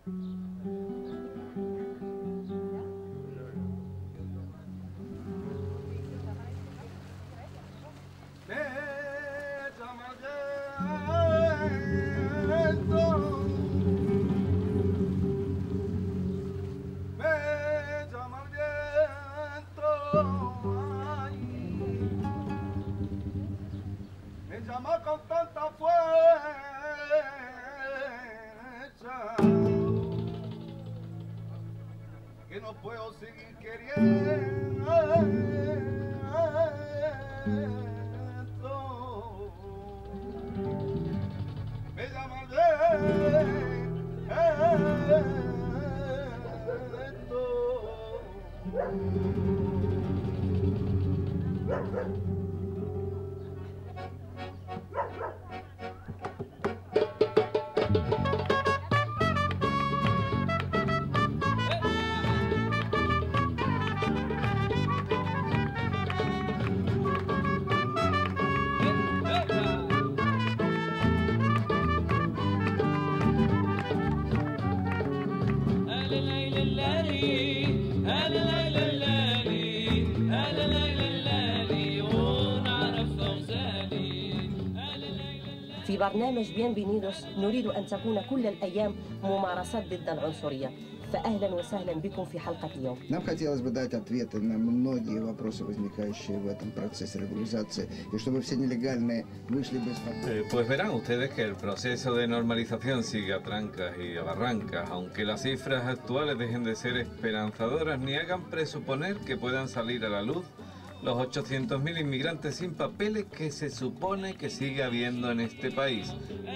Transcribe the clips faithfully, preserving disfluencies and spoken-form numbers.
Con tanta fuerza que no puedo seguir queriendo. Me llama el viento. في برنامج Bienvenidos نريد أن تكون كل الأيام ممارسات ضد العنصرية، فأهلا وسهلا بكم في حلقة اليوم. Нам хотелось бы дать ответы на многие вопросы, возникающие в этом процессе регуляризации, и чтобы все нелегальные вышли без проблем. Eh, pues verán ustedes que el proceso de normalización sigue a trancas y a barrancas, aunque las cifras actuales dejen de ser esperanzadoras ni hagan presuponer que puedan salir a la luz los ochocientos mil inmigrantes sin papeles que se supone que sigue habiendo en este país.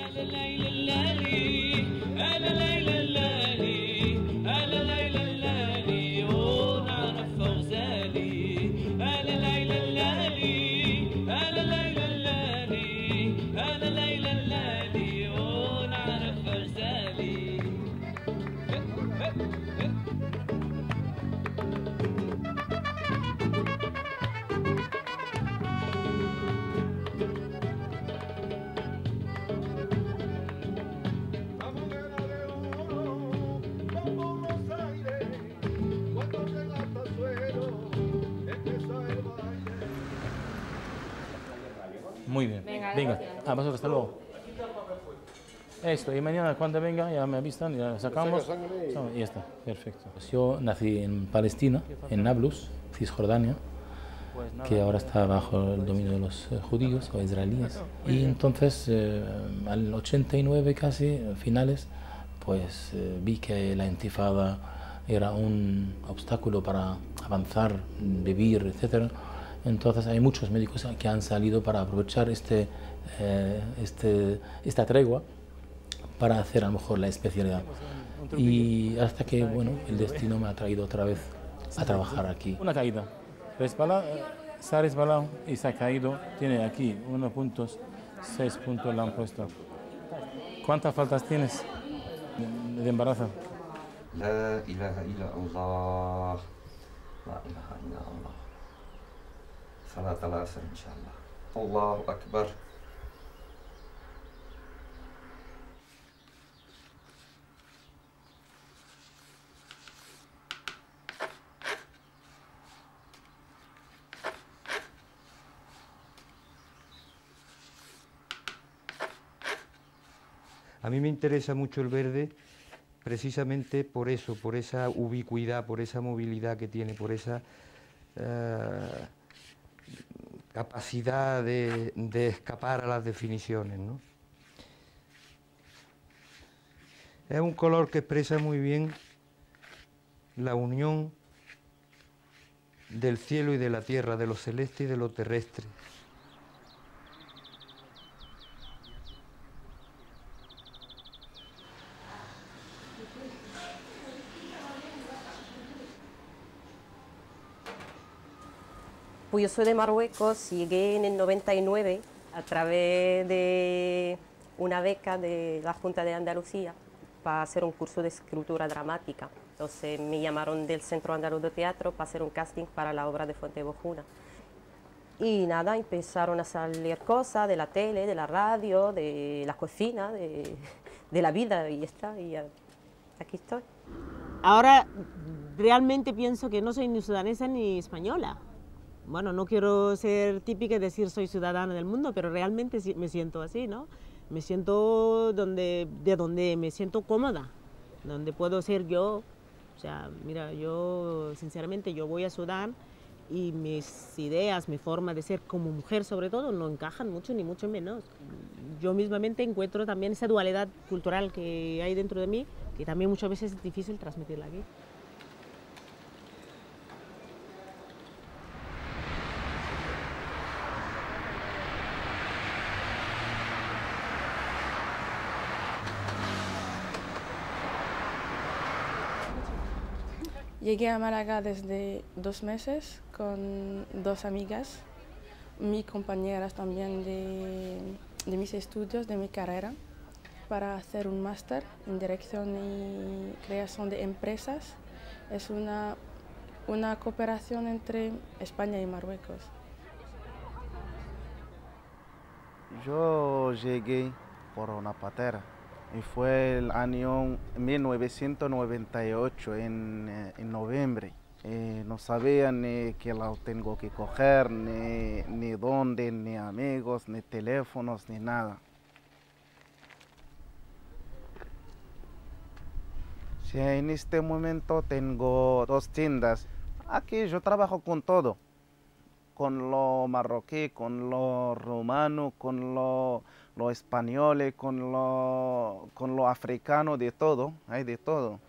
Muy bien. Venga, venga. Ah, vosotros, hasta luego. Esto, y mañana cuando venga ya me avisan, ya sacamos. Y ya está, perfecto. Yo nací en Palestina, en Nablus, Cisjordania, que ahora está bajo el dominio de los eh, judíos o israelíes. Y entonces, eh, al ochenta y nueve casi, finales, pues eh, vi que la intifada era un obstáculo para avanzar, vivir, etcétera. Entonces hay muchos médicos que han salido para aprovechar este, eh, este, esta tregua para hacer a lo mejor la especialidad. Y hasta que, bueno, el destino me ha traído otra vez a trabajar aquí. Una caída. Resbala, se ha resbalado y se ha caído. Tiene aquí unos puntos, seis puntos le han puesto. ¿Cuántas faltas tienes de, de embarazo? La ilaha illallah. La ilaha illallah. Salat al-asr, inshallah. Allahu Akbar. A mí me interesa mucho el verde precisamente por eso, por esa ubicuidad, por esa movilidad que tiene, por esa uh, capacidad de, de escapar a las definiciones, ¿no? Es un color que expresa muy bien la unión del cielo y de la tierra, de lo celeste y de lo terrestre. Pues yo soy de Marruecos, llegué en el noventa y nueve a través de una beca de la Junta de Andalucía para hacer un curso de escritura dramática. Entonces me llamaron del Centro Andaluz de Teatro para hacer un casting para la obra de Fuentebojuna. Y nada, empezaron a salir cosas de la tele, de la radio, de la cocina, de, de la vida y ya está. Y ya aquí estoy. Ahora realmente pienso que no soy ni sudanesa ni española. Bueno, no quiero ser típica y decir soy ciudadana del mundo, pero realmente me siento así, ¿no? Me siento donde, de donde me siento cómoda, donde puedo ser yo. O sea, mira, yo sinceramente yo voy a Sudán y mis ideas, mi forma de ser como mujer sobre todo, no encajan mucho ni mucho menos. Yo mismamente encuentro también esa dualidad cultural que hay dentro de mí, que también muchas veces es difícil transmitirla aquí. Llegué a Málaga desde dos meses con dos amigas, mis compañeras también de, de mis estudios, de mi carrera, para hacer un máster en dirección y creación de empresas. Es una, una cooperación entre España y Marruecos. Yo llegué por una patera. Y fue el año mil novecientos noventa y ocho, en, en noviembre. Eh, no sabía ni que la tengo que coger, ni, ni dónde, ni amigos, ni teléfonos, ni nada. Sí, en este momento tengo dos tiendas. Aquí yo trabajo con todo. Con lo marroquí, con lo rumano, con lo, lo español, con lo, con lo africano, de todo, hay de todo.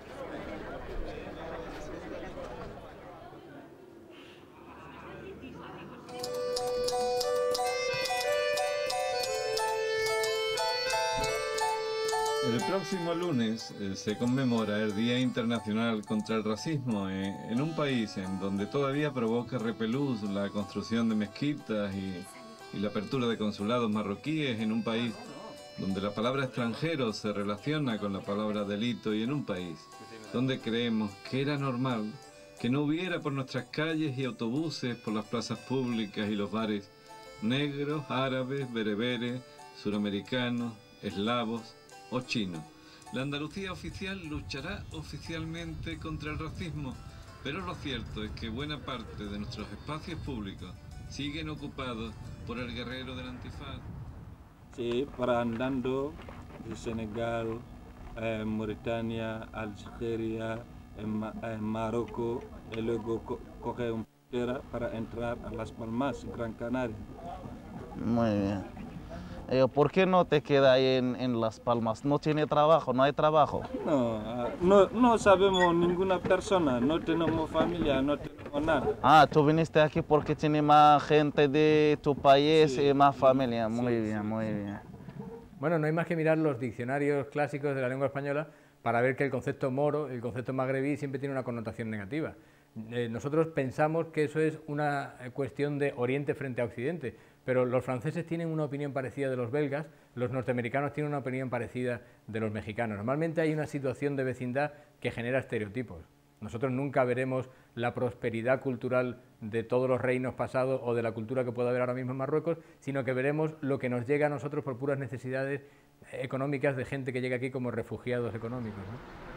El próximo lunes eh, se conmemora el Día Internacional contra el Racismo eh, en un país en donde todavía provoca repelús la construcción de mezquitas y, y la apertura de consulados marroquíes, en un país donde la palabra extranjero se relaciona con la palabra delito, y en un país donde creemos que era normal que no hubiera por nuestras calles y autobuses, por las plazas públicas y los bares, negros, árabes, bereberes, suramericanos, eslavos o chino. La Andalucía oficial luchará oficialmente contra el racismo, pero lo cierto es que buena parte de nuestros espacios públicos siguen ocupados por el guerrero del antifaz. Sí, para andando de Senegal, eh, Mauritania, Algeria, en, en Marruecos, y luego co coge un tierra para entrar a Las Palmas, Gran Canaria. Muy bien. Eh, ¿Por qué no te quedas ahí en, en Las Palmas? ¿No tiene trabajo? ¿No hay trabajo? No, no, no sabemos ninguna persona, no tenemos familia, no tenemos nada. Ah, tú viniste aquí porque tiene más gente de tu país, sí, y más familia. Muy sí, bien, sí, muy bien. Bueno, no hay más que mirar los diccionarios clásicos de la lengua española para ver que el concepto moro, el concepto magrebí, siempre tiene una connotación negativa. Eh, nosotros pensamos que eso es una cuestión de Oriente frente a Occidente, pero los franceses tienen una opinión parecida de los belgas, los norteamericanos tienen una opinión parecida de los mexicanos. Normalmente hay una situación de vecindad que genera estereotipos. Nosotros nunca veremos la prosperidad cultural de todos los reinos pasados o de la cultura que pueda haber ahora mismo en Marruecos, sino que veremos lo que nos llega a nosotros por puras necesidades económicas de gente que llega aquí como refugiados económicos, ¿no?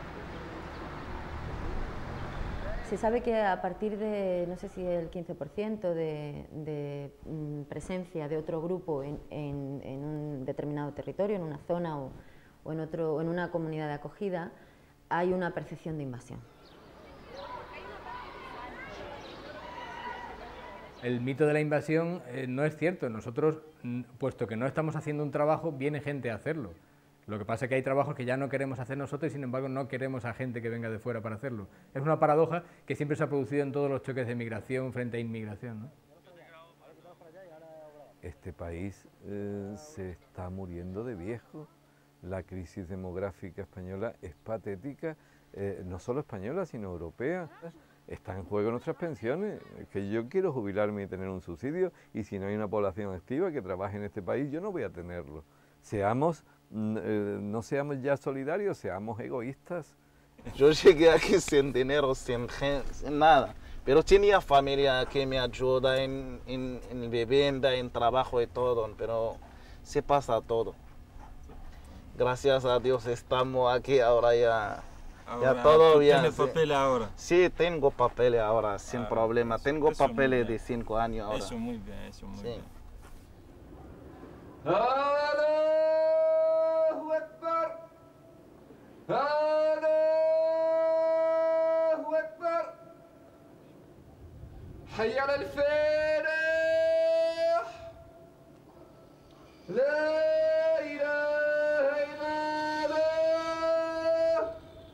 Se sabe que a partir de, no sé si el quince por ciento de, de mm, presencia de otro grupo en, en, en un determinado territorio, en una zona o, o, en otro, o en una comunidad de acogida, hay una percepción de invasión. El mito de la invasión eh, no es cierto. Nosotros, puesto que no estamos haciendo un trabajo, viene gente a hacerlo. Lo que pasa es que hay trabajos que ya no queremos hacer nosotros y, sin embargo, no queremos a gente que venga de fuera para hacerlo. Es una paradoja que siempre se ha producido en todos los choques de migración frente a inmigración, ¿no? Este país eh, se está muriendo de viejo. La crisis demográfica española es patética, eh, no solo española, sino europea. Está en juego nuestras pensiones, que yo quiero jubilarme y tener un subsidio, y si no hay una población activa que trabaje en este país, yo no voy a tenerlo. Seamos... no seamos ya solidarios, seamos egoístas. Yo llegué aquí sin dinero, sin, sin nada, pero tenía familia que me ayuda en, en, en vivienda, en trabajo y todo, pero se pasa todo. Gracias a Dios estamos aquí ahora ya. Ahora, Ya todo ¿tú bien. ¿Tienes sí. papeles ahora? Sí, tengo papeles ahora, sin Ah, problema. eso- Tengo eso muy papeles bien. de cinco años ahora. Eso muy bien, eso muy Sí. bien. Allahu Akbar. Allahu Akbar. Hayya al falah. La ilaha illallah.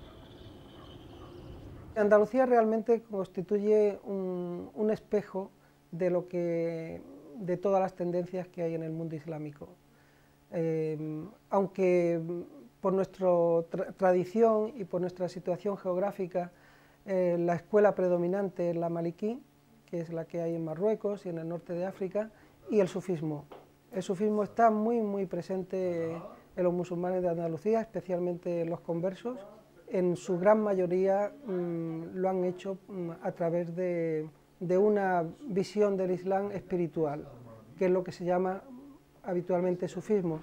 Andalucía realmente constituye un, un espejo de lo que de todas las tendencias que hay en el mundo islámico. Eh, aunque por nuestra tra tradición y por nuestra situación geográfica, eh, la escuela predominante es la malikí, que es la que hay en Marruecos y en el norte de África, y el sufismo. El sufismo está muy, muy presente en los musulmanes de Andalucía, especialmente los conversos. En su gran mayoría mmm, lo han hecho mmm, a través de, de una visión del Islam espiritual, que es lo que se llama habitualmente sufismo.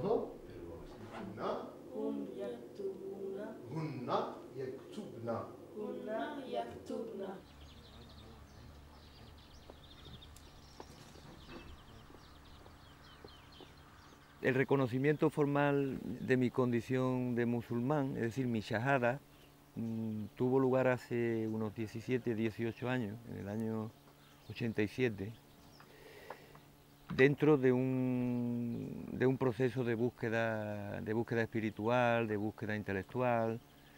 El reconocimiento formal de mi condición de musulmán, es decir, mi shahada, mmm, tuvo lugar hace unos diecisiete, dieciocho años, en el año ochenta y siete, dentro de un, de un proceso de búsqueda, de búsqueda espiritual, de búsqueda intelectual,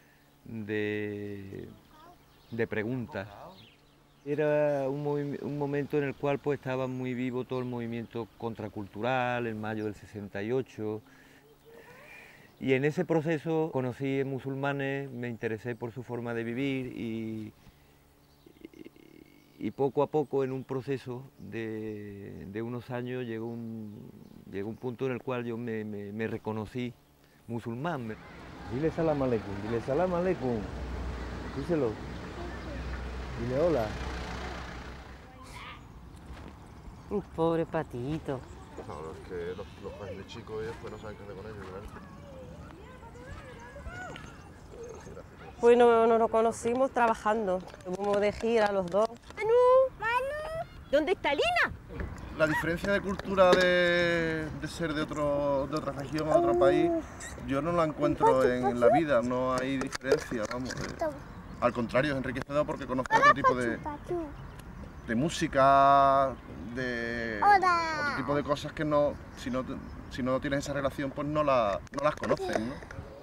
de, de preguntas. Era un, un momento en el cual pues, estaba muy vivo todo el movimiento contracultural, en mayo del sesenta y ocho, y en ese proceso conocí musulmanes, me interesé por su forma de vivir y, y poco a poco en un proceso de, de unos años llegó un, llegó un punto en el cual yo me, me, me reconocí musulmán. Dile salam aleikum, dile salam aleikum, díselo, dile hola. Un pobre patito. No, es que los, los países chicos y después no saben qué hacer con ellos, ¿verdad? Bueno, nos lo conocimos trabajando. Fuimos de gira los dos. Manu, Manu, ¿dónde está Lina? La diferencia de cultura de, de ser de, otro, de otra región o de otro país, yo no la encuentro en la vida, no hay diferencia, vamos. Eh, al contrario, es enriquecedor porque conozco otro tipo de, de música, de otro tipo de cosas que no, si no, si no tienes esa relación, pues no, la, no las conoces, ¿no?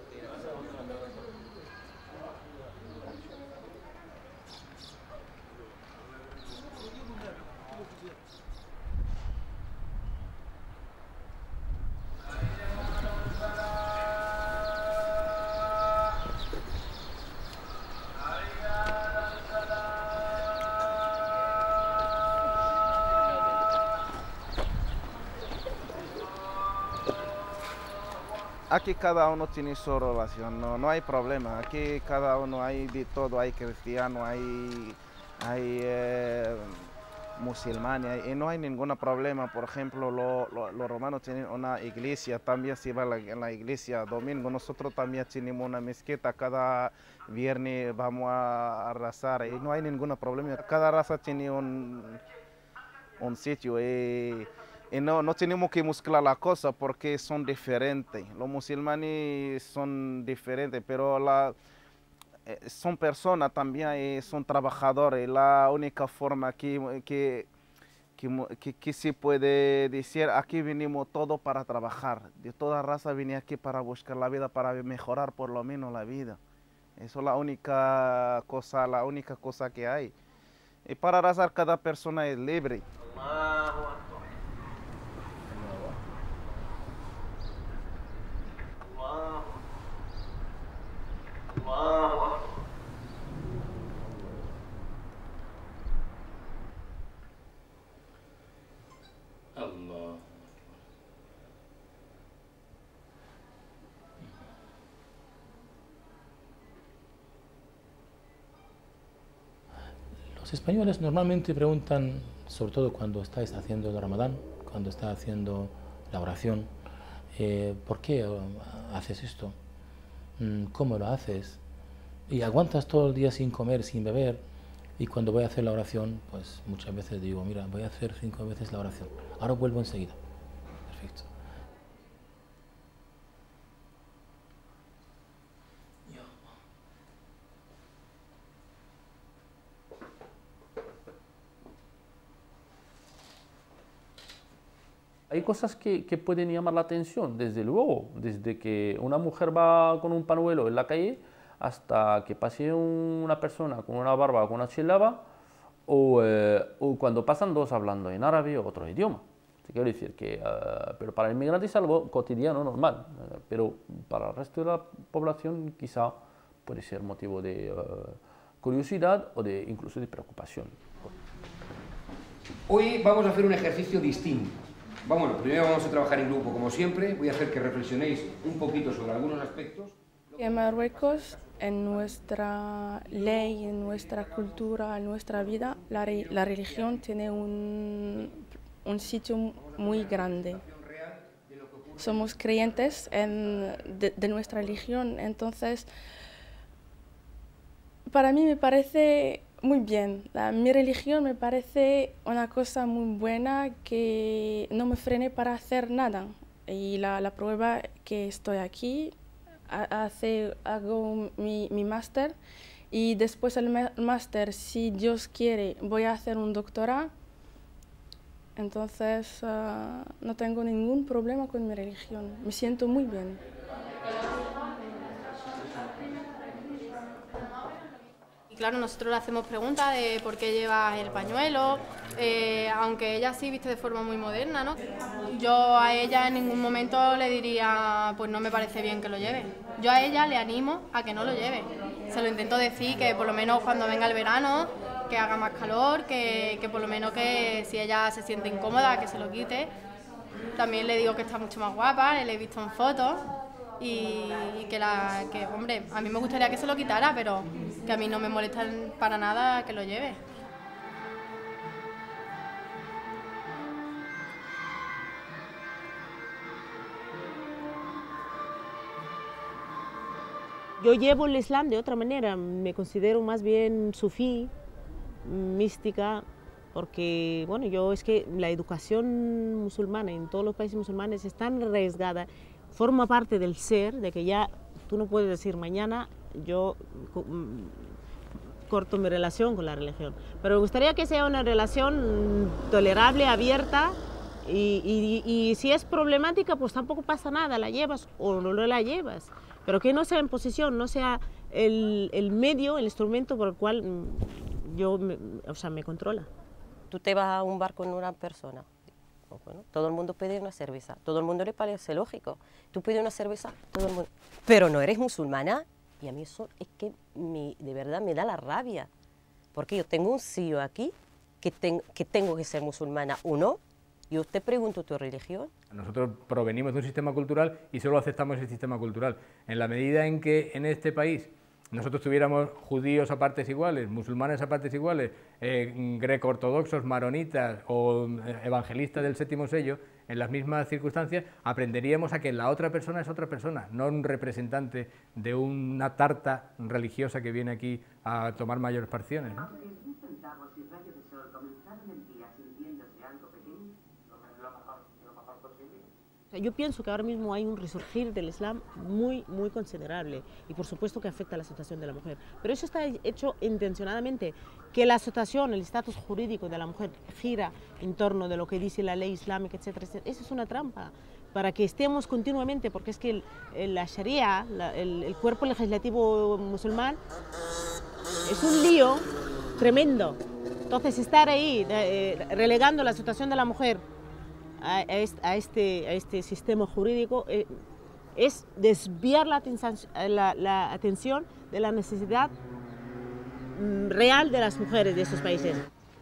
Aquí cada uno tiene su relación, no, no hay problema. Aquí cada uno hay de todo, hay cristiano, hay, hay eh, musulmanes, y no hay ningún problema. Por ejemplo, lo, lo, los romanos tienen una iglesia, también se va a la, en la iglesia domingo. Nosotros también tenemos una mezquita, cada viernes vamos a, a rezar y no hay ningún problema. Cada raza tiene un, un sitio. Y, Y no, no tenemos que mezclar la cosa porque son diferentes. Los musulmanes son diferentes, pero la, eh, son personas también y son trabajadores. La única forma que, que, que, que, que se puede decir, aquí venimos todos para trabajar. De toda raza viene aquí para buscar la vida, para mejorar por lo menos la vida. Eso es la única cosa, la única cosa que hay. Y para rezar cada persona es libre. Allah. Los españoles normalmente preguntan, sobre todo cuando estáis haciendo el Ramadán, cuando está haciendo la oración, eh, ¿por qué haces esto? ¿Cómo lo haces? Y aguantas todo el día sin comer, sin beber, y cuando voy a hacer la oración, pues muchas veces digo, mira, voy a hacer cinco veces la oración, ahora vuelvo enseguida. Perfecto. Hay cosas que, que pueden llamar la atención, desde luego, desde que una mujer va con un pañuelo en la calle hasta que pase una persona con una barba o con una chilaba, o, eh, o cuando pasan dos hablando en árabe o otro idioma. Quiero decir que, uh, pero para el inmigrante es algo cotidiano, normal, uh, pero para el resto de la población quizá puede ser motivo de uh, curiosidad o de, incluso de preocupación. Hoy vamos a hacer un ejercicio distinto. Bueno, primero vamos a trabajar en grupo como siempre, voy a hacer que reflexionéis un poquito sobre algunos aspectos. En Marruecos, en nuestra ley, en nuestra cultura, en nuestra vida, la, re la religión tiene un, un sitio muy grande. Somos creyentes en, de, de nuestra religión, entonces para mí me parece muy bien. La, mi religión me parece una cosa muy buena que no me frene para hacer nada. Y la, la prueba que estoy aquí, hace, hago mi, mi máster y después del máster, si Dios quiere, voy a hacer un doctorado. Entonces uh, no tengo ningún problema con mi religión. Me siento muy bien. Y claro, nosotros le hacemos preguntas de por qué llevas el pañuelo, eh, aunque ella sí viste de forma muy moderna, ¿no? Yo a ella en ningún momento le diría, pues no me parece bien que lo lleve. Yo a ella le animo a que no lo lleve. Se lo intento decir que por lo menos cuando venga el verano, que haga más calor, que, que por lo menos que si ella se siente incómoda, que se lo quite. También le digo que está mucho más guapa, le he visto en fotos. Y, y que, la, que, hombre, a mí me gustaría que se lo quitara, pero que a mí no me molesta para nada que lo lleve. Yo llevo el Islam de otra manera, me considero más bien sufí, mística, porque bueno, yo es que la educación musulmana en todos los países musulmanes es tan arriesgada, forma parte del ser, de que ya tú no puedes decir mañana yo corto mi relación con la religión. Pero me gustaría que sea una relación tolerable, abierta, y, y, y si es problemática, pues tampoco pasa nada, la llevas o no la llevas. Pero que no sea en posición, no sea el, el medio, el instrumento por el cual yo, me, o sea, me controla. Tú te vas a un bar con una persona. Bueno, todo el mundo pide una cerveza, todo el mundo le parece lógico. Tú pides una cerveza, todo el mundo... Pero no eres musulmana, y a mí eso es que me, de verdad me da la rabia. Porque yo tengo un C E O aquí que, ten, que tengo que ser musulmana o no, y usted pregunta tu religión. Nosotros provenimos de un sistema cultural y solo aceptamos el sistema cultural. En la medida en que en este país nosotros tuviéramos judíos a partes iguales, musulmanes a partes iguales, eh, greco-ortodoxos, maronitas o evangelistas del séptimo sello, en las mismas circunstancias, aprenderíamos a que la otra persona es otra persona, no un representante de una tarta religiosa que viene aquí a tomar mayores porciones, ¿no? Yo pienso que ahora mismo hay un resurgir del Islam muy, muy considerable y por supuesto que afecta a la situación de la mujer. Pero eso está hecho intencionadamente, que la situación, el estatus jurídico de la mujer gira en torno de lo que dice la ley islámica, etcétera, etcétera. Esa es una trampa para que estemos continuamente, porque es que el, el, la Sharia, la, el, el cuerpo legislativo musulmán, es un lío tremendo. Entonces estar ahí eh, relegando la situación de la mujer a este, a este sistema jurídico eh, es desviar la atención, la, la atención de la necesidad mm, real de las mujeres de esos países.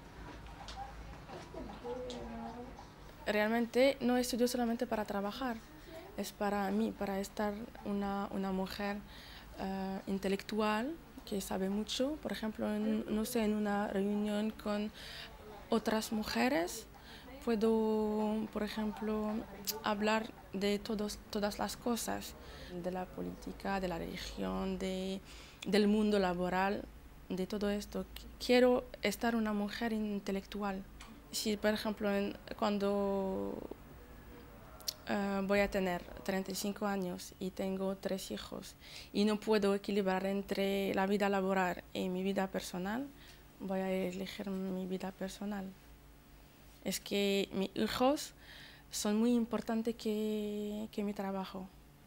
Realmente no estudio solamente para trabajar, es para mí, para estar una, una mujer uh, intelectual que sabe mucho, por ejemplo, en, no sé, en una reunión con otras mujeres, puedo, por ejemplo, hablar de todos, todas las cosas, de la política, de la religión, de, del mundo laboral, de todo esto. Quiero estar una mujer intelectual. Si, por ejemplo, en, cuando uh, voy a tener treinta y cinco años y tengo tres hijos y no puedo equilibrar entre la vida laboral y mi vida personal, voy a elegir mi vida personal. Es que mis hijos son muy importantes que, que mi trabajo.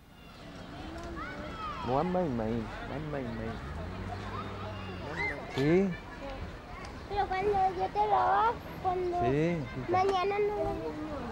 Sí. Pero cuando yo te lo haga, cuando Sí. mañana no lo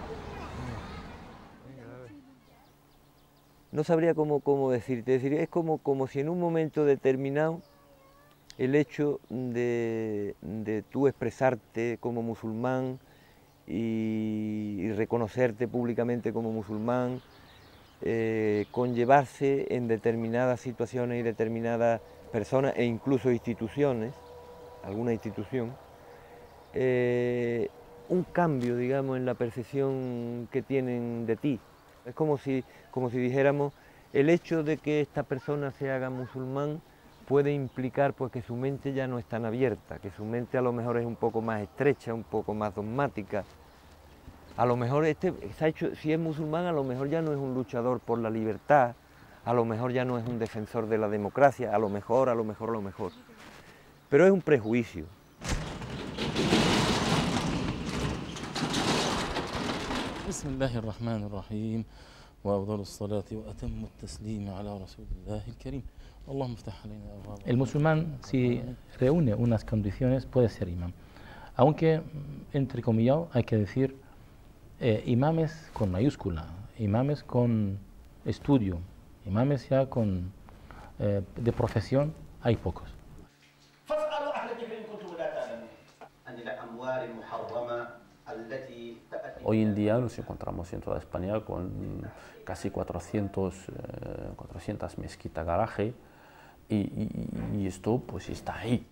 No sabría cómo, cómo decirte, es decir, es como, como si en un momento determinado el hecho de, de tú expresarte como musulmán y, y reconocerte públicamente como musulmán, eh, conllevarse en determinadas situaciones y determinadas personas e incluso instituciones, alguna institución, eh, un cambio, digamos, en la percepción que tienen de ti. Es como si, como si dijéramos, el hecho de que esta persona se haga musulmán puede implicar pues, que su mente ya no es tan abierta, que su mente a lo mejor es un poco más estrecha, un poco más dogmática. A lo mejor este, se ha hecho, si es musulmán, a lo mejor ya no es un luchador por la libertad, a lo mejor ya no es un defensor de la democracia, a lo mejor, a lo mejor, a lo mejor. Pero es un prejuicio. بسم الله الرحمن الرحيم وأفضل الصلاة وأتم التسليم على رسول الله الكريم اللهم افتح علينا أبواب. El musulmán, si reúne unas condiciones, puede ser imán. Aunque, entre comillas, hay que decir eh, imames con mayúscula, imames con estudio, imames ya con, eh, de profesión, hay pocos. Hoy en día nos encontramos en toda España con casi cuatrocientos, eh, cuatrocientas mezquitas garaje y, y, y esto pues está ahí.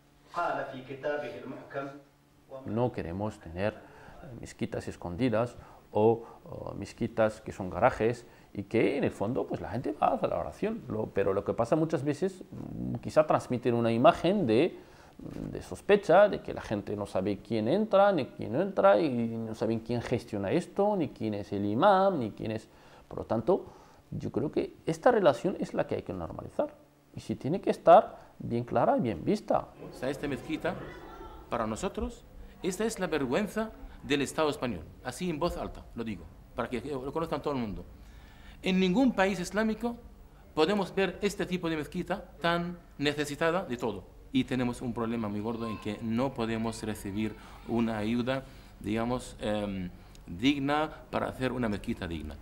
No queremos tener mezquitas escondidas o, o mezquitas que son garajes y que en el fondo pues la gente va a hacer la oración, lo, pero lo que pasa muchas veces quizá transmiten una imagen de de sospecha, de que la gente no sabe quién entra, ni quién no entra, y no saben quién gestiona esto, ni quién es el imam, ni quién es... Por lo tanto, yo creo que esta relación es la que hay que normalizar. Y si tiene que estar bien clara y bien vista. O sea, esta mezquita, para nosotros, esta es la vergüenza del Estado español. Así en voz alta, lo digo, para que lo conozcan todo el mundo. En ningún país islámico podemos ver este tipo de mezquita tan necesitada de todo. Y tenemos un problema muy gordo en que no podemos recibir una ayuda, digamos, eh, digna para hacer una mezquita digna.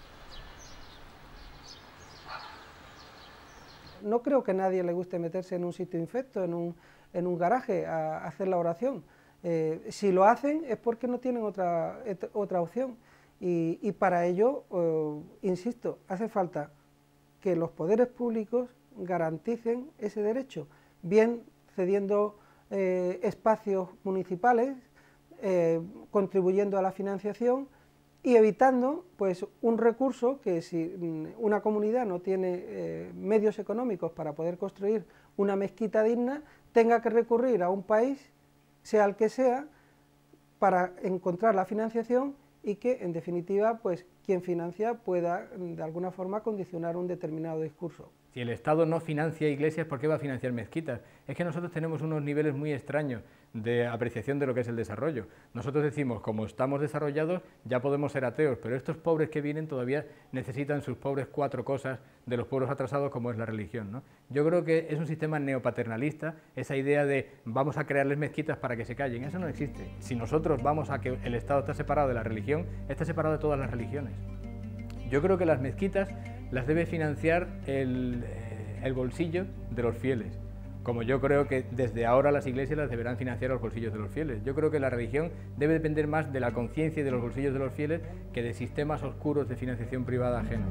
No creo que a nadie le guste meterse en un sitio infecto, en un, en un garaje, a, a hacer la oración. Eh, si lo hacen es porque no tienen otra, et, otra opción. Y, y para ello, eh, insisto, hace falta que los poderes públicos garanticen ese derecho, bien cediendo eh, espacios municipales, eh, contribuyendo a la financiación y evitando pues, un recurso que si una comunidad no tiene eh, medios económicos para poder construir una mezquita digna, tenga que recurrir a un país, sea el que sea, para encontrar la financiación y que, en definitiva, pues, quien financia pueda, de alguna forma, condicionar un determinado discurso. Si el Estado no financia iglesias, ¿por qué va a financiar mezquitas? Es que nosotros tenemos unos niveles muy extraños de apreciación de lo que es el desarrollo. Nosotros decimos, como estamos desarrollados, ya podemos ser ateos, pero estos pobres que vienen todavía necesitan sus pobres cuatro cosas de los pueblos atrasados, como es la religión, ¿no? Yo creo que es un sistema neopaternalista, esa idea de vamos a crearles mezquitas para que se callen, eso no existe. Si nosotros vamos a que el Estado está separado de la religión, está separado de todas las religiones. Yo creo que las mezquitas las debe financiar el, el bolsillo de los fieles, como yo creo que desde ahora las iglesias las deberán financiar los bolsillos de los fieles. Yo creo que la religión debe depender más de la conciencia y de los bolsillos de los fieles que de sistemas oscuros de financiación privada ajenos.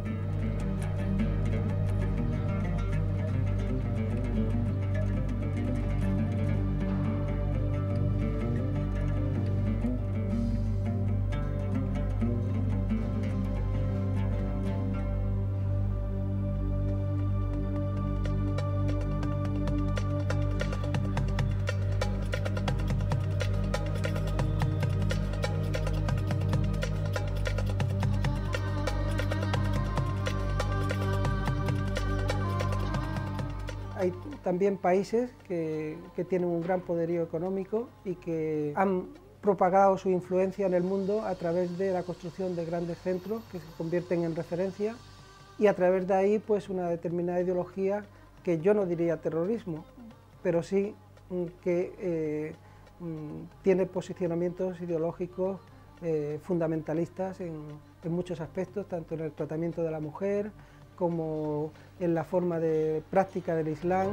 hay también países que, que tienen un gran poderío económico y que han propagado su influencia en el mundo a través de la construcción de grandes centros que se convierten en referencia y a través de ahí pues una determinada ideología que yo no diría terrorismo, pero sí que eh, tiene posicionamientos ideológicos eh, fundamentalistas en, en muchos aspectos, tanto en el tratamiento de la mujer como en la forma de práctica del Islam.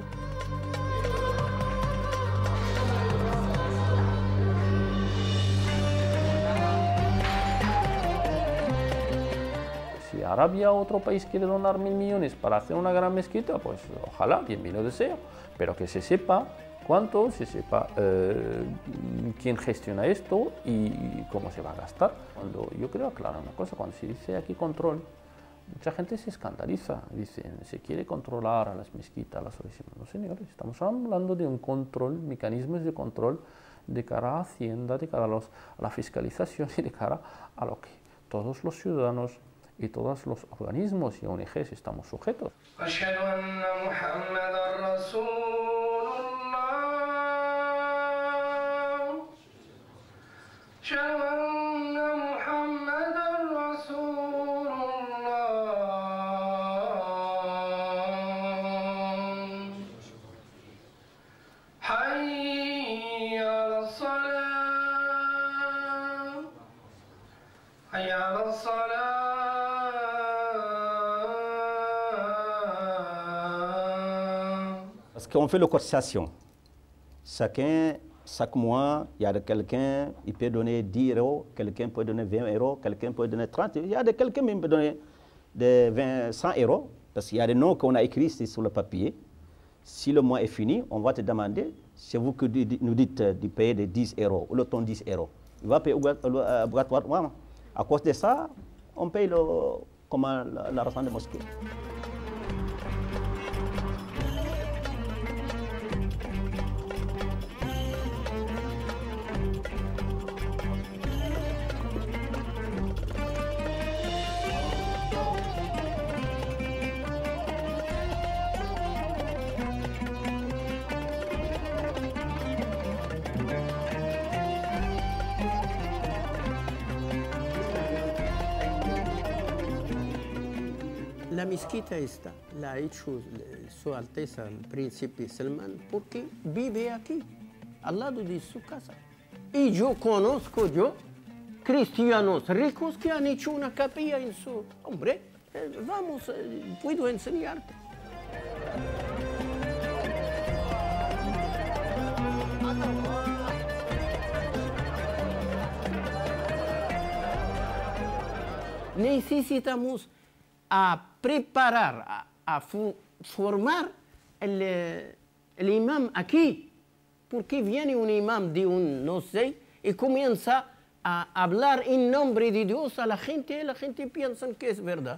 Si Arabia o otro país quiere donar mil millones para hacer una gran mezquita, pues ojalá, bienvenido sea, pero que se sepa cuánto, se sepa eh, quién gestiona esto y cómo se va a gastar. Cuando, yo quiero aclarar una cosa, cuando se dice aquí control, mucha gente se escandaliza, dicen, se quiere controlar a las mezquitas, a las oficinas. No, señores, estamos hablando de un control, mecanismos de control de cara a Hacienda, de cara a, los, a la fiscalización y de cara a lo que todos los ciudadanos y todos los organismos y O N Ges estamos sujetos. Parce qu'on fait la cotisation. Chacun, chaque mois, il y a quelqu'un, il peut donner dix euros, quelqu'un peut donner vingt euros, quelqu'un peut donner trente. Il y a quelqu'un qui peut donner de vingt, cent euros, parce qu'il y a des noms qu'on a écrits sur le papier. Si le mois est fini, on va te demander, c'est vous qui nous dites de payer de dix euros, ou le ton dix euros. Il va payer obligatoirement. À cause de ça, on paye le, comment, l'argent de mosquée. La mezquita esta la ha hecho Su Alteza el Príncipe Salman porque vive aquí, al lado de su casa. Y yo conozco yo cristianos ricos que han hecho una capilla en su... Hombre, eh, vamos, eh, puedo enseñarte. Necesitamos a preparar, a, a formar el, el imam aquí, porque viene un imam de un, no sé, y comienza a hablar en nombre de Dios a la gente, y la gente piensa que es verdad.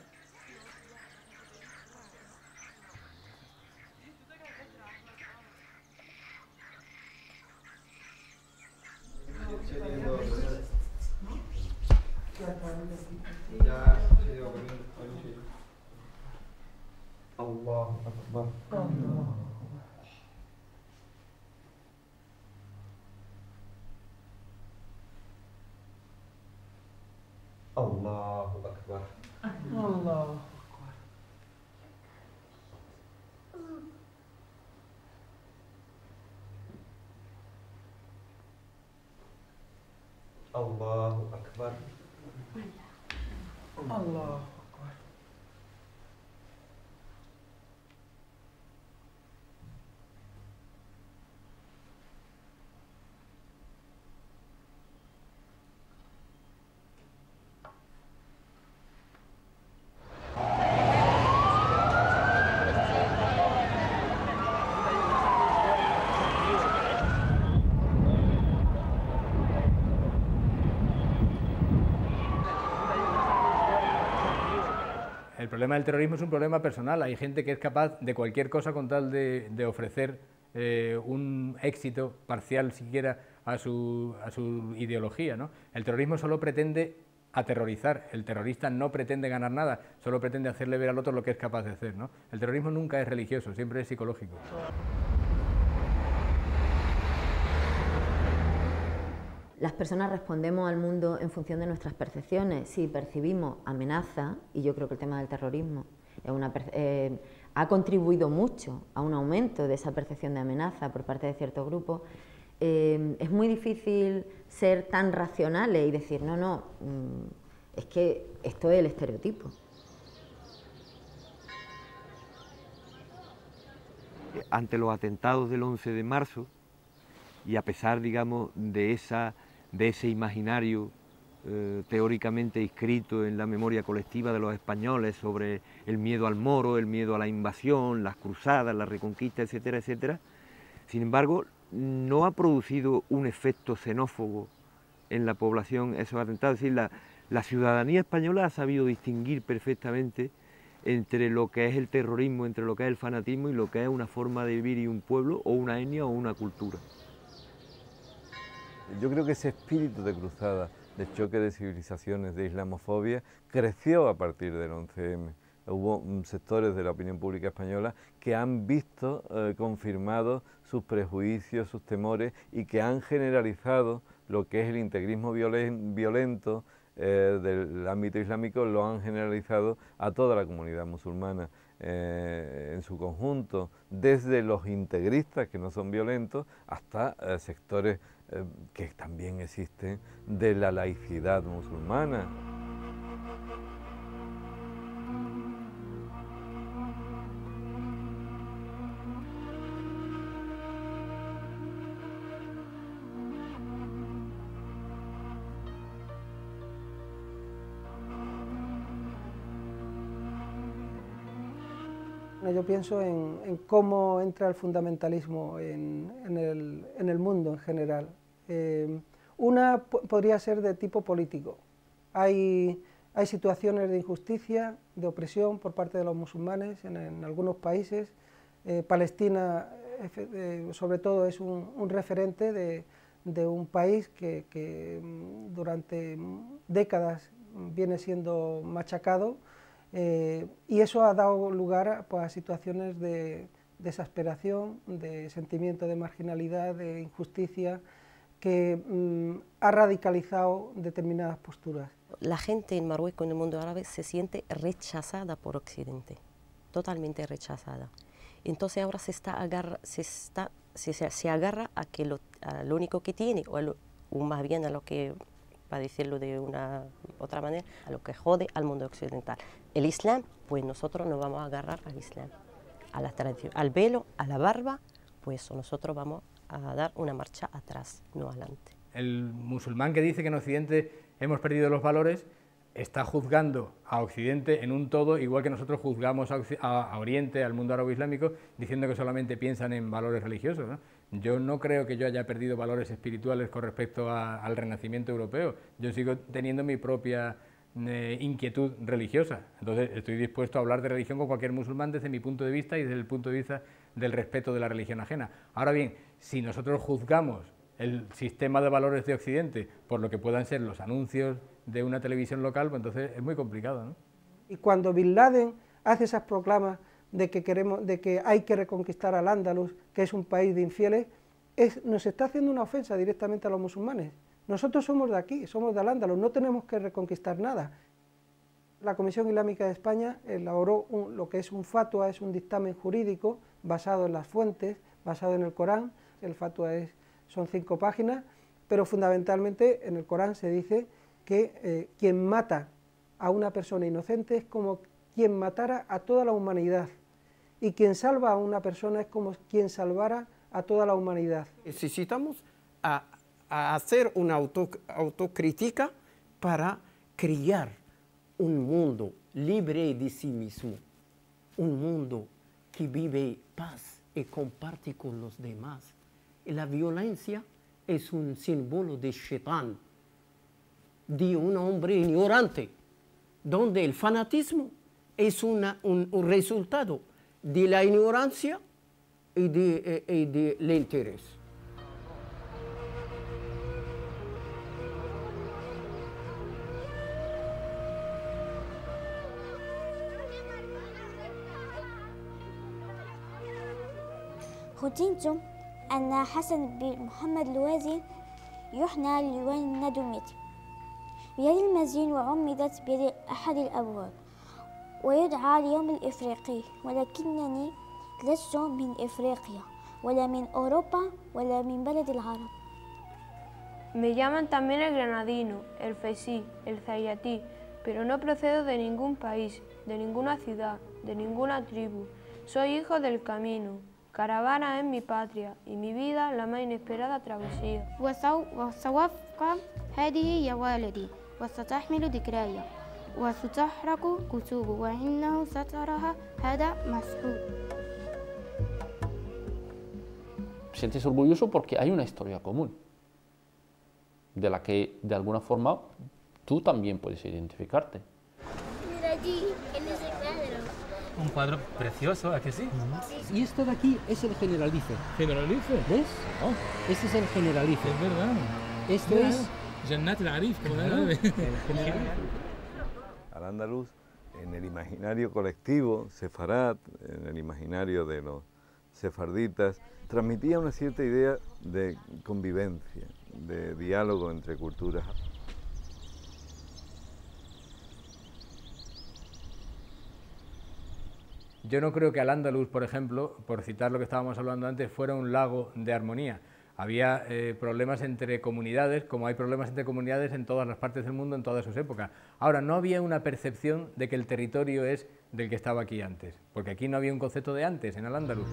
Allahu Akbar. Allahu Akbar. Allahu Akbar. Allahu Akbar. Allah. El problema del terrorismo es un problema personal. Hay gente que es capaz de cualquier cosa con tal de, de ofrecer eh, un éxito parcial siquiera a su, a su ideología, ¿no? El terrorismo solo pretende aterrorizar. El terrorista no pretende ganar nada, solo pretende hacerle ver al otro lo que es capaz de hacer, ¿no? El terrorismo nunca es religioso, siempre es psicológico. Las personas respondemos al mundo en función de nuestras percepciones. Si percibimos amenaza, y yo creo que el tema del terrorismo es una, eh, ha contribuido mucho a un aumento de esa percepción de amenaza por parte de ciertos grupos, eh, es muy difícil ser tan racionales y decir, no, no, mmm, es que esto es el estereotipo. Ante los atentados del once de marzo, y a pesar, digamos, de, esa, de ese imaginario eh, teóricamente inscrito en la memoria colectiva de los españoles sobre el miedo al moro, el miedo a la invasión, las cruzadas, la reconquista, etcétera, etcétera, sin embargo, no ha producido un efecto xenófobo en la población esos atentados. Es decir, la, la ciudadanía española ha sabido distinguir perfectamente entre lo que es el terrorismo, entre lo que es el fanatismo y lo que es una forma de vivir y un pueblo, o una etnia o una cultura. Yo creo que ese espíritu de cruzada, de choque de civilizaciones, de islamofobia, creció a partir del once eme. Hubo sectores de la opinión pública española que han visto eh, confirmados sus prejuicios, sus temores, y que han generalizado lo que es el integrismo violen, violento eh, del ámbito islámico, lo han generalizado a toda la comunidad musulmana eh, en su conjunto, desde los integristas, que no son violentos, hasta eh, sectores eh, que también existen de la laicidad musulmana. Yo pienso en, en cómo entra el fundamentalismo en, en, el, en el mundo en general. Eh, una podría ser de tipo político. Hay, hay situaciones de injusticia, de opresión por parte de los musulmanes en, en algunos países. Eh, Palestina, eh, sobre todo, es un, un referente de, de un país que, que durante décadas viene siendo machacado. Eh, y eso ha dado lugar a, pues, a situaciones de desesperación, de sentimiento de marginalidad, de injusticia, que mm, ha radicalizado determinadas posturas. La gente en Marruecos, en el mundo árabe, se siente rechazada por Occidente, totalmente rechazada. Entonces ahora se, está agarra, se, está, se, se agarra a, que lo, a lo único que tiene, o, lo, o más bien a lo que, para decirlo de una otra manera, a lo que jode al mundo occidental. El Islam, pues nosotros nos vamos a agarrar al Islam, a la tradición, al velo, a la barba, pues nosotros vamos a dar una marcha atrás, no adelante. El musulmán que dice que en Occidente hemos perdido los valores está juzgando a Occidente en un todo, igual que nosotros juzgamos a, a, a Oriente, al mundo árabe islámico, diciendo que solamente piensan en valores religiosos, ¿no? Yo no creo que yo haya perdido valores espirituales con respecto a, al Renacimiento europeo. Yo sigo teniendo mi propia eh, inquietud religiosa. Entonces estoy dispuesto a hablar de religión con cualquier musulmán desde mi punto de vista y desde el punto de vista del respeto de la religión ajena. Ahora bien, si nosotros juzgamos el sistema de valores de Occidente por lo que puedan ser los anuncios de una televisión local, pues entonces es muy complicado, ¿no? Y cuando Bin Laden hace esas proclamas de que, queremos, de que hay que reconquistar al Andalus, que es un país de infieles, es, nos está haciendo una ofensa directamente a los musulmanes. Nosotros somos de aquí, somos del Andalus, no tenemos que reconquistar nada. La Comisión Islámica de España elaboró un, lo que es un fatwa, es un dictamen jurídico basado en las fuentes, basado en el Corán. El fatwa es, son cinco páginas, pero fundamentalmente en el Corán se dice que eh, quien mata a una persona inocente es como quien matara a toda la humanidad, y quien salva a una persona es como quien salvara a toda la humanidad. Necesitamos a, a hacer una auto, autocrítica para crear un mundo libre de sí mismo, un mundo que vive paz y comparte con los demás. Y la violencia es un símbolo de Shetán, de un hombre ignorante, donde el fanatismo es una, un, un resultado de la ignorancia y del de, de, de interés. ختنت أن حسن بن محمد الوازي يحنى ليوان ندمتي بيد المزين وعمدت بيد أحد الأبواب ويدعى اليوم الإفريقي، ولكنني لست من إفريقيا ولا من أوروبا ولا من بلد العرب. Me llaman también el granadino, el fesí, el zayatí, pero no procedo de ningún país, de ninguna ciudad, de ninguna tribu. Soy hijo del camino. Caravana es mi patria y mi vida la más inesperada travesía. وسوفق هذه يا والدي وستحمل ذكرايا وستحرق كتب وإنه سترها هذا مسعود. Sientes orgulloso porque hay una historia común, de la que de alguna forma tú también puedes identificarte. Mira allí, en ese cuadro. Un cuadro precioso, ¿a que sí? Y esto de aquí es el Generalife. ¿Generalife? ¿Ves? Oh. Este es el Generalife. Es verdad. Esto Mira, es... Jannat al-Arif, como la el Al-Ándalus, en el imaginario colectivo, sefarad, en el imaginario de los sefarditas, transmitía una cierta idea de convivencia, de diálogo entre culturas. Yo no creo que Al-Ándalus, por ejemplo, por citar lo que estábamos hablando antes, fuera un lago de armonía. Había eh, problemas entre comunidades, como hay problemas entre comunidades en todas las partes del mundo, en todas sus épocas. Ahora, no había una percepción de que el territorio es del que estaba aquí antes, porque aquí no había un concepto de antes, en Al-Ándalus.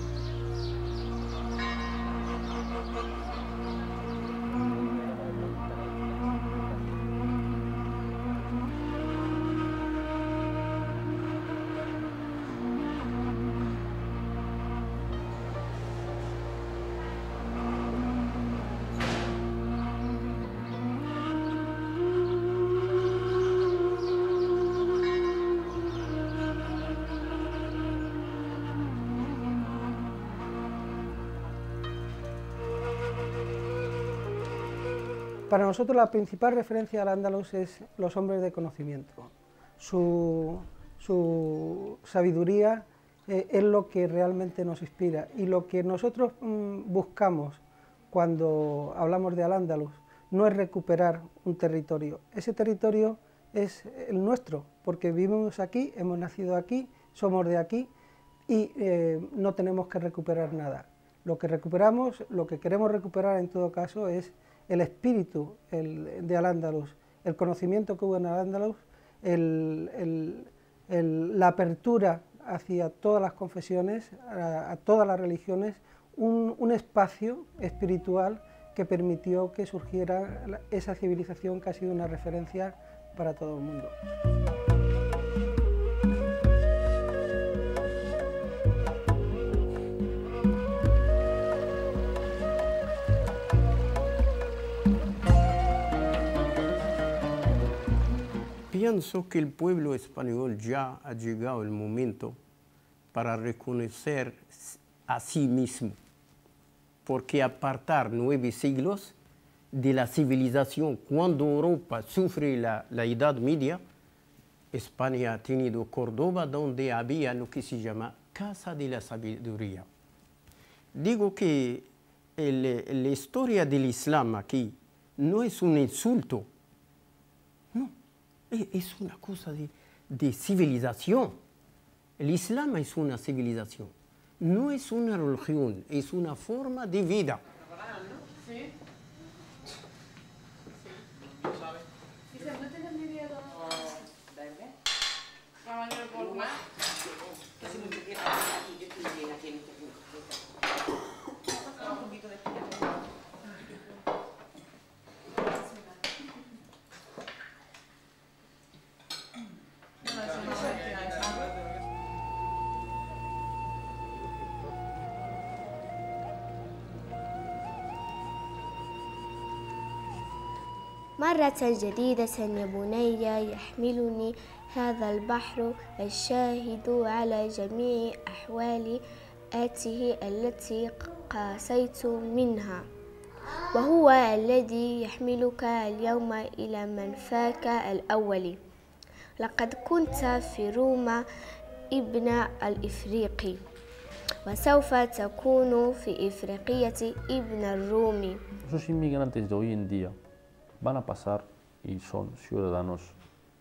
Para nosotros la principal referencia al Al-Ándalus es los hombres de conocimiento. Su, su sabiduría eh, es lo que realmente nos inspira, y lo que nosotros mm, buscamos cuando hablamos de Al-Ándalus no es recuperar un territorio. Ese territorio es el nuestro, porque vivimos aquí, hemos nacido aquí, somos de aquí y eh, no tenemos que recuperar nada. Lo que recuperamos, lo que queremos recuperar en todo caso es el espíritu el, de Al-Ándalus, el conocimiento que hubo en Al-Ándalus, el, el, el, la apertura hacia todas las confesiones, a, a todas las religiones, un, un espacio espiritual que permitió que surgiera esa civilización que ha sido una referencia para todo el mundo. Pienso que el pueblo español ya ha llegado el momento para reconocer a sí mismo, porque apartar nueve siglos de la civilización, cuando Europa sufre la, la Edad Media, España ha tenido Córdoba, donde había lo que se llama Casa de la Sabiduría. Digo que el, la historia del Islam aquí no es un insulto, no, es una cosa de, de civilización. El Islam es una civilización, no es una religión, es una forma de vida. Sí. مرة جديدة يا بني يحملني هذا البحر الشاهد على جميع أحوال آته التي قاسيت منها، وهو الذي يحملك اليوم إلى منفاك الأول. لقد كنت في روما ابن الإفريقي، وسوف تكون في إفريقية ابن الرومي. Esos inmigrantes de hoy en día van a pasar y son ciudadanos,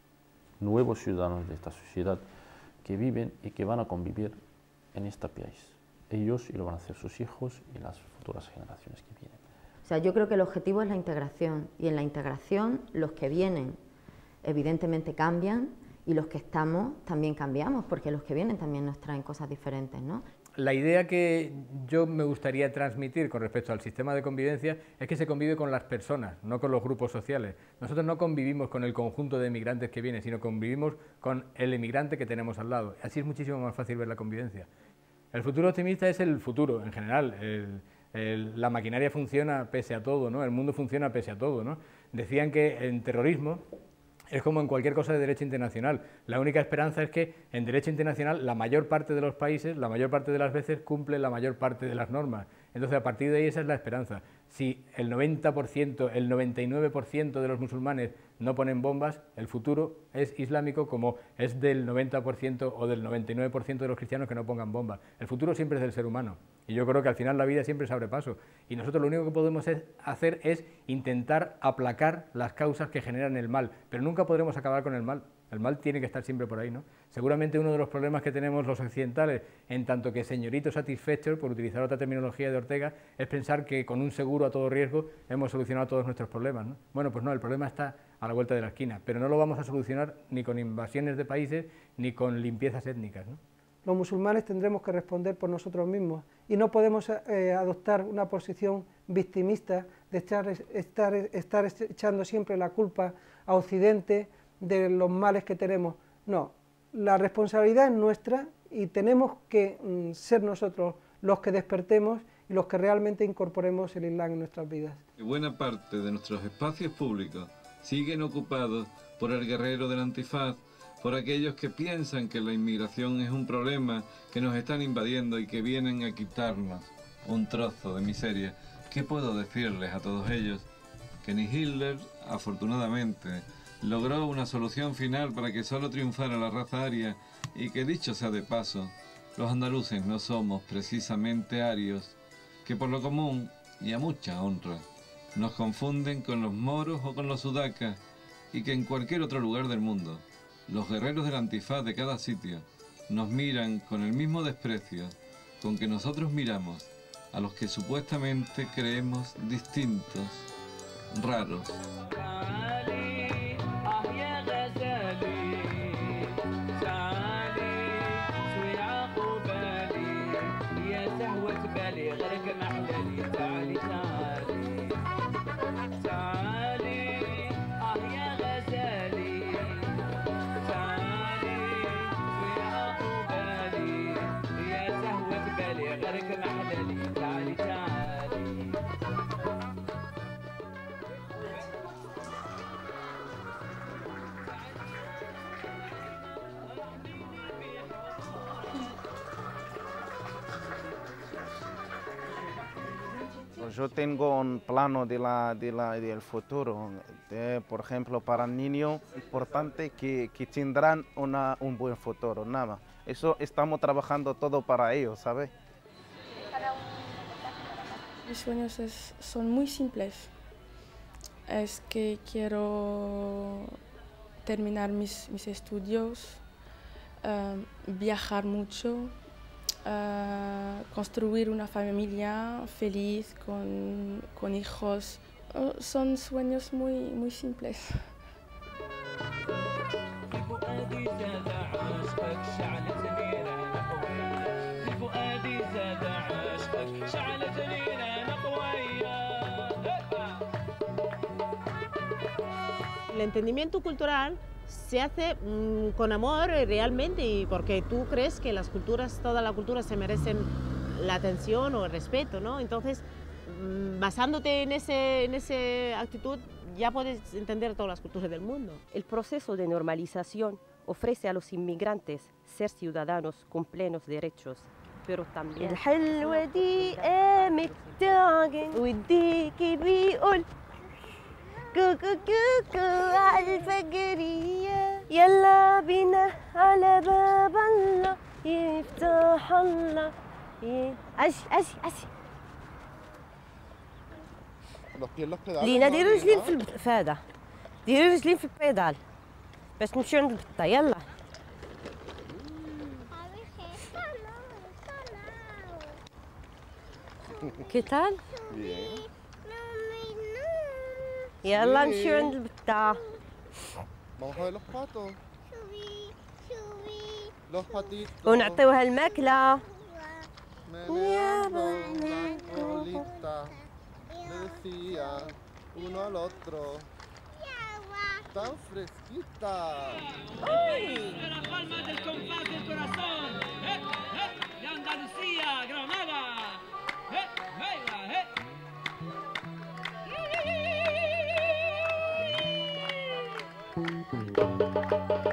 nuevos ciudadanos de esta sociedad que viven y que van a convivir en este país. Ellos y lo van a hacer sus hijos y las futuras generaciones que vienen. O sea, yo creo que el objetivo es la integración y en la integración los que vienen evidentemente cambian y los que estamos también cambiamos porque los que vienen también nos traen cosas diferentes, ¿no? La idea que yo me gustaría transmitir con respecto al sistema de convivencia es que se convive con las personas, no con los grupos sociales. Nosotros no convivimos con el conjunto de emigrantes que vienen, sino convivimos con el emigrante que tenemos al lado. Así es muchísimo más fácil ver la convivencia. El futuro optimista es el futuro en general. El, el, la maquinaria funciona pese a todo, ¿no? El mundo funciona pese a todo, ¿no? Decían que en terrorismo es como en cualquier cosa de derecho internacional. La única esperanza es que en derecho internacional la mayor parte de los países, la mayor parte de las veces, cumple la mayor parte de las normas. Entonces, a partir de ahí esa es la esperanza. Si el noventa por ciento, el noventa y nueve por ciento de los musulmanes no ponen bombas, el futuro es islámico como es del noventa por ciento o del noventa y nueve por ciento de los cristianos que no pongan bombas. El futuro siempre es del ser humano. Y yo creo que al final la vida siempre se abre paso. Y nosotros lo único que podemos es hacer es intentar aplacar las causas que generan el mal. Pero nunca podremos acabar con el mal. El mal tiene que estar siempre por ahí, ¿no? Seguramente uno de los problemas que tenemos los occidentales, en tanto que señoritos satisfechos, por utilizar otra terminología de Ortega, es pensar que con un seguro a todo riesgo hemos solucionado todos nuestros problemas, ¿no? Bueno, pues no, el problema está a la vuelta de la esquina, pero no lo vamos a solucionar ni con invasiones de países ni con limpiezas étnicas, ¿no? Los musulmanes tendremos que responder por nosotros mismos y no podemos eh, adoptar una posición victimista de estar, estar, estar echando siempre la culpa a Occidente de los males que tenemos. No, la responsabilidad es nuestra y tenemos que mm, ser nosotros los que despertemos y los que realmente incorporemos el Islam en nuestras vidas. Buena parte de nuestros espacios públicos siguen ocupados por el guerrero del antifaz, por aquellos que piensan que la inmigración es un problema, que nos están invadiendo y que vienen a quitarnos un trozo de miseria. ¿Qué puedo decirles a todos ellos? Que ni Hitler, afortunadamente, logró una solución final para que solo triunfara la raza aria y que, dicho sea de paso, los andaluces no somos precisamente arios, que por lo común y a mucha honra nos confunden con los moros o con los sudacas y que en cualquier otro lugar del mundo los guerreros del antifaz de cada sitio nos miran con el mismo desprecio con que nosotros miramos a los que supuestamente creemos distintos, raros. Yo tengo un plano de la, de la, del futuro, de, por ejemplo, para niños, importante que, que tendrán una, un buen futuro, nada más. Eso estamos trabajando todo para ellos, ¿sabes? Mis sueños es, son muy simples. Es que quiero terminar mis, mis estudios, uh, viajar mucho, uh, construir una familia feliz con, con hijos. Uh, son sueños muy, muy simples. El entendimiento cultural se hace mmm, con amor realmente, y porque tú crees que las culturas, toda la cultura se merecen la atención o el respeto, ¿no? Entonces, mmm, basándote en ese, en esa actitud, ya puedes entender todas las culturas del mundo. El proceso de normalización ofrece a los inmigrantes ser ciudadanos con plenos derechos, pero también... كوكو كوكو على الفقرية يلا بينا على باب الله يفتح الله Y اجي اجي اجي Los pies los pedales. لينا ¿no? ديري رجلين ¿no? في الب- في هذا ديري رجلين في البيدال باش نمشيو عند البطة يلا ¿Qué tal? Bien. يلا Sí. نمشيو عند البطة Vamos a ver los patos. Los patitos. ونعطيوها الماكلة Meneando la colita. Le decía uno al otro. Tan fresquita. De las palmas del compás del corazón. ¡Eh, eh! De Andalucía, Granada. ¡Eh, venga, eh! Thank you.